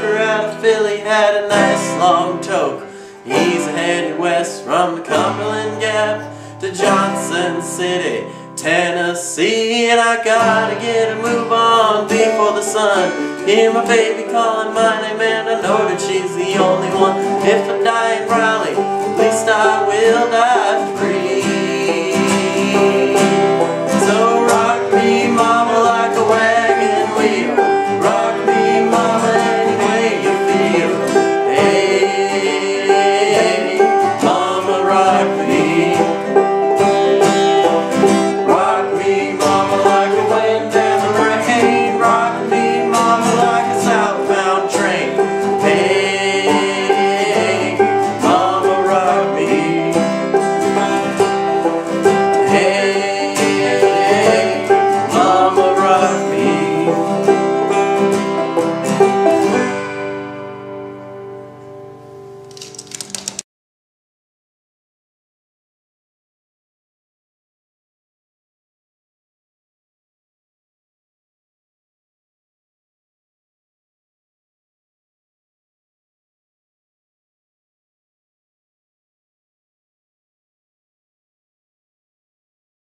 driver out of Philly had a nice long toke. He's headed west from the Cumberland Gap to Johnson City, Tennessee. And I gotta get a move on before the sun. Hear my baby calling my name, and I know that she's the only one. If I die in Raleigh, at least I will die